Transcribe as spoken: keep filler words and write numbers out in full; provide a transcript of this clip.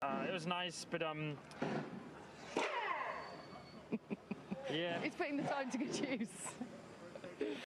Uh, it was nice, but um, yeah. It's putting the time to good use.